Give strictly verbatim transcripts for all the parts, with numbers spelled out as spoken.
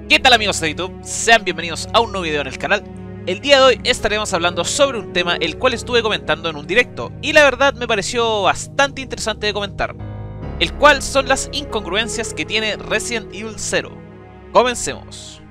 ¿Qué tal amigos de YouTube? Sean bienvenidos a un nuevo video en el canal. El día de hoy estaremos hablando sobre un tema el cual estuve comentando en un directo y la verdad me pareció bastante interesante de comentar, el cual son las incongruencias que tiene Resident Evil cero. Comencemos.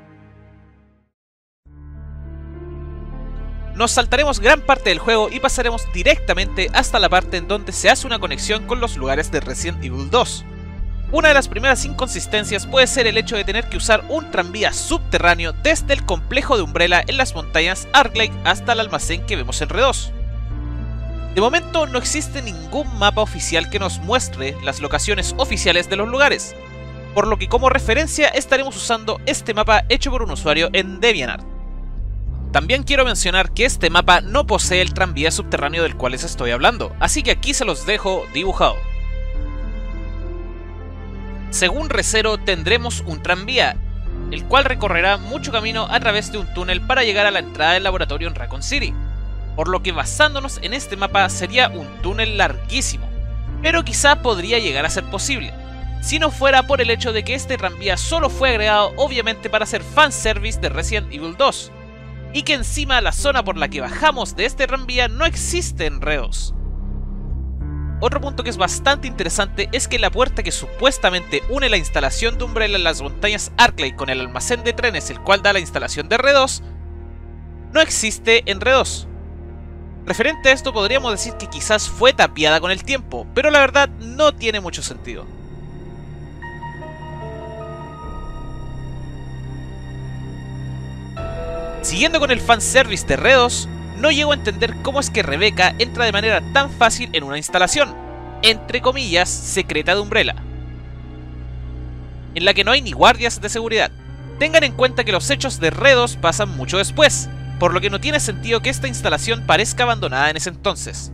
Nos saltaremos gran parte del juego y pasaremos directamente hasta la parte en donde se hace una conexión con los lugares de Resident Evil dos. Una de las primeras inconsistencias puede ser el hecho de tener que usar un tranvía subterráneo desde el complejo de Umbrella en las montañas Arklay hasta el almacén que vemos en R dos. De momento no existe ningún mapa oficial que nos muestre las locaciones oficiales de los lugares, por lo que como referencia estaremos usando este mapa hecho por un usuario en DeviantArt. También quiero mencionar que este mapa no posee el tranvía subterráneo del cual les estoy hablando, así que aquí se los dejo dibujado. Según Re:Zero tendremos un tranvía, el cual recorrerá mucho camino a través de un túnel para llegar a la entrada del laboratorio en Raccoon City, por lo que basándonos en este mapa sería un túnel larguísimo, pero quizá podría llegar a ser posible, si no fuera por el hecho de que este tranvía solo fue agregado obviamente para hacer fanservice de Resident Evil dos, y que encima la zona por la que bajamos de este tranvía no existe en R dos. Otro punto que es bastante interesante es que la puerta que supuestamente une la instalación de Umbrella en las montañas Arklay con el almacén de trenes el cual da la instalación de R dos, no existe en R dos. Referente a esto podríamos decir que quizás fue tapiada con el tiempo, pero la verdad no tiene mucho sentido. Siguiendo con el fanservice de R dos, no llego a entender cómo es que Rebecca entra de manera tan fácil en una instalación, entre comillas, secreta de Umbrella, en la que no hay ni guardias de seguridad. Tengan en cuenta que los hechos de R dos pasan mucho después, por lo que no tiene sentido que esta instalación parezca abandonada en ese entonces.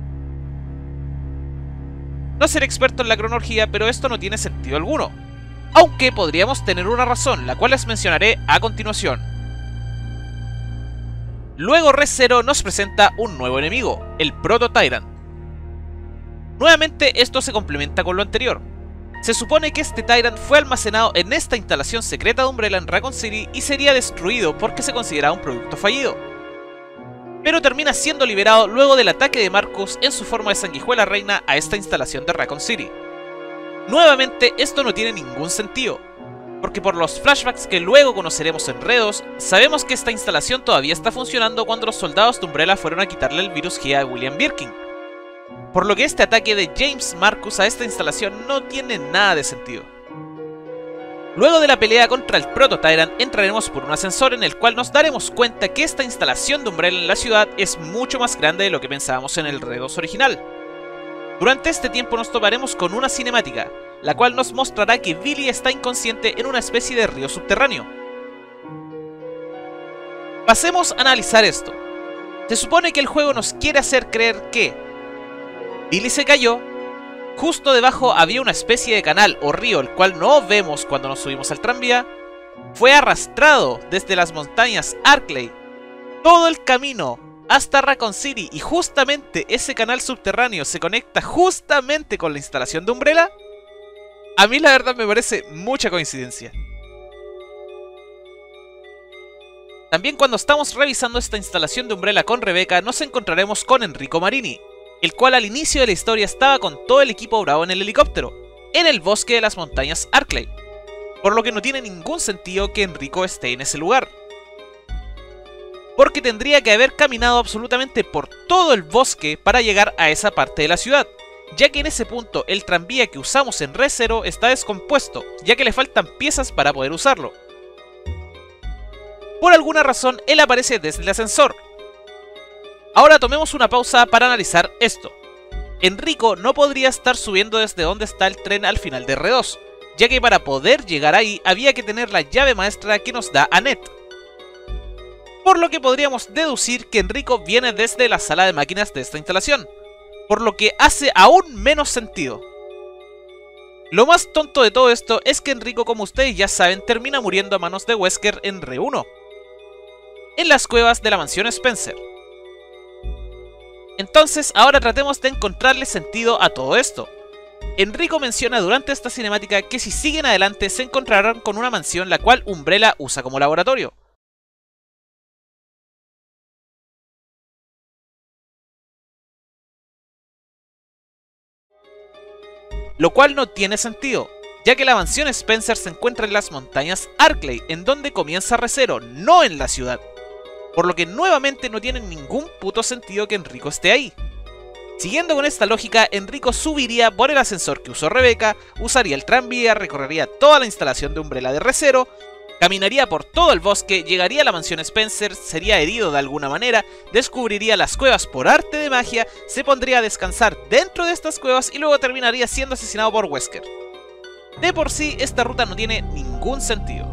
No seré experto en la cronología, pero esto no tiene sentido alguno, aunque podríamos tener una razón, la cual les mencionaré a continuación. Luego Re:Zero nos presenta un nuevo enemigo, el Proto Tyrant. Nuevamente esto se complementa con lo anterior. Se supone que este Tyrant fue almacenado en esta instalación secreta de Umbrella en Raccoon City y sería destruido porque se consideraba un producto fallido, pero termina siendo liberado luego del ataque de Marcus en su forma de sanguijuela reina a esta instalación de Raccoon City. Nuevamente esto no tiene ningún sentido, porque por los flashbacks que luego conoceremos en R dos, sabemos que esta instalación todavía está funcionando cuando los soldados de Umbrella fueron a quitarle el virus G a William Birkin, por lo que este ataque de James Marcus a esta instalación no tiene nada de sentido. Luego de la pelea contra el Proto Tyrant entraremos por un ascensor en el cual nos daremos cuenta que esta instalación de Umbrella en la ciudad es mucho más grande de lo que pensábamos en el R dos original. Durante este tiempo nos toparemos con una cinemática, la cual nos mostrará que Billy está inconsciente en una especie de río subterráneo. Pasemos a analizar esto. Se supone que el juego nos quiere hacer creer que Billy se cayó, justo debajo había una especie de canal o río el cual no vemos cuando nos subimos al tranvía, fue arrastrado desde las montañas Arklay todo el camino hasta Raccoon City y justamente ese canal subterráneo se conecta justamente con la instalación de Umbrella. A mí la verdad me parece mucha coincidencia. También cuando estamos revisando esta instalación de Umbrella con Rebecca nos encontraremos con Enrico Marini, el cual al inicio de la historia estaba con todo el equipo Bravo en el helicóptero, en el bosque de las montañas Arklay, por lo que no tiene ningún sentido que Enrico esté en ese lugar, porque tendría que haber caminado absolutamente por todo el bosque para llegar a esa parte de la ciudad, ya que en ese punto el tranvía que usamos en Re:Zero está descompuesto, ya que le faltan piezas para poder usarlo. Por alguna razón él aparece desde el ascensor. Ahora tomemos una pausa para analizar esto. Enrico no podría estar subiendo desde donde está el tren al final de R dos, ya que para poder llegar ahí había que tener la llave maestra que nos da Annette, por lo que podríamos deducir que Enrico viene desde la sala de máquinas de esta instalación, por lo que hace aún menos sentido. Lo más tonto de todo esto es que Enrico, como ustedes ya saben, termina muriendo a manos de Wesker en R uno, en las cuevas de la mansión Spencer. Entonces ahora tratemos de encontrarle sentido a todo esto. Enrico menciona durante esta cinemática que si siguen adelante se encontrarán con una mansión la cual Umbrella usa como laboratorio. Lo cual no tiene sentido, ya que la mansión Spencer se encuentra en las montañas Arklay, en donde comienza Re:Zero, no en la ciudad. Por lo que nuevamente no tiene ningún puto sentido que Enrico esté ahí. Siguiendo con esta lógica, Enrico subiría por el ascensor que usó Rebecca, usaría el tranvía, recorrería toda la instalación de Umbrella de Re:Zero, caminaría por todo el bosque, llegaría a la mansión Spencer, sería herido de alguna manera, descubriría las cuevas por arte de magia, se pondría a descansar dentro de estas cuevas y luego terminaría siendo asesinado por Wesker. De por sí, esta ruta no tiene ningún sentido.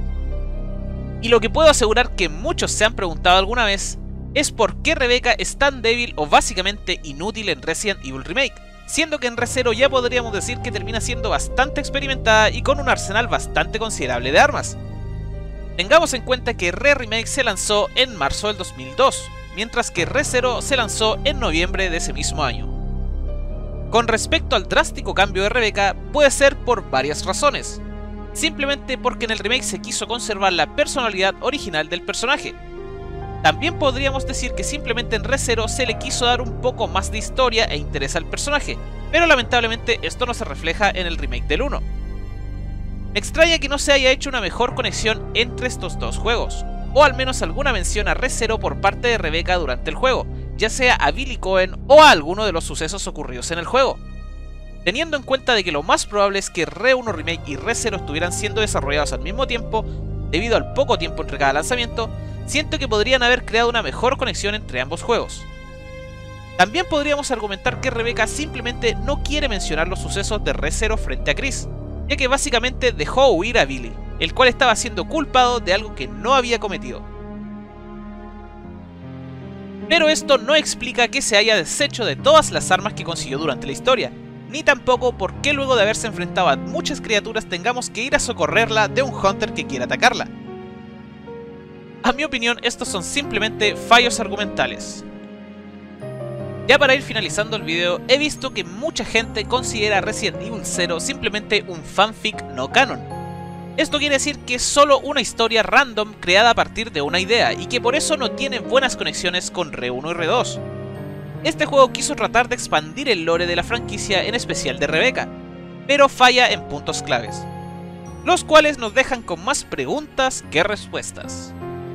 Y lo que puedo asegurar que muchos se han preguntado alguna vez es por qué Rebecca es tan débil o básicamente inútil en Resident Evil Remake, siendo que en Re:Zero ya podríamos decir que termina siendo bastante experimentada y con un arsenal bastante considerable de armas. Tengamos en cuenta que Re-Remake se lanzó en marzo del dos mil dos, mientras que Re:Zero se lanzó en noviembre de ese mismo año. Con respecto al drástico cambio de Rebecca, puede ser por varias razones. Simplemente porque en el remake se quiso conservar la personalidad original del personaje. También podríamos decir que simplemente en Re:Zero se le quiso dar un poco más de historia e interés al personaje, pero lamentablemente esto no se refleja en el remake del uno. Me extraña que no se haya hecho una mejor conexión entre estos dos juegos, o al menos alguna mención a Re:Zero por parte de Rebecca durante el juego, ya sea a Billy Cohen o a alguno de los sucesos ocurridos en el juego. Teniendo en cuenta de que lo más probable es que Re uno Remake y Re:Zero estuvieran siendo desarrollados al mismo tiempo, debido al poco tiempo entre cada lanzamiento, siento que podrían haber creado una mejor conexión entre ambos juegos. También podríamos argumentar que Rebecca simplemente no quiere mencionar los sucesos de Re:Zero frente a Chris, ya que básicamente dejó huir a Billy, el cual estaba siendo culpado de algo que no había cometido. Pero esto no explica que se haya deshecho de todas las armas que consiguió durante la historia, ni tampoco por qué luego de haberse enfrentado a muchas criaturas tengamos que ir a socorrerla de un Hunter que quiera atacarla. A mi opinión, estos son simplemente fallos argumentales. Ya para ir finalizando el video, he visto que mucha gente considera Resident Evil cero simplemente un fanfic no canon. Esto quiere decir que es solo una historia random creada a partir de una idea y que por eso no tiene buenas conexiones con Re uno y Re dos. Este juego quiso tratar de expandir el lore de la franquicia, en especial de Rebecca, pero falla en puntos claves, los cuales nos dejan con más preguntas que respuestas.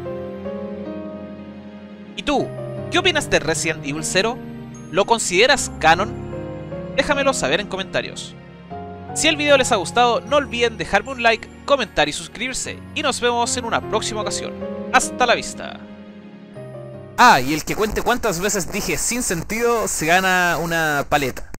¿Y tú? ¿Qué opinas de Resident Evil cero? ¿Lo consideras canon? Déjamelo saber en comentarios. Si el video les ha gustado, no olviden dejarme un like, comentar y suscribirse, y nos vemos en una próxima ocasión. Hasta la vista. Ah, y el que cuente cuántas veces dije sin sentido se gana una paleta.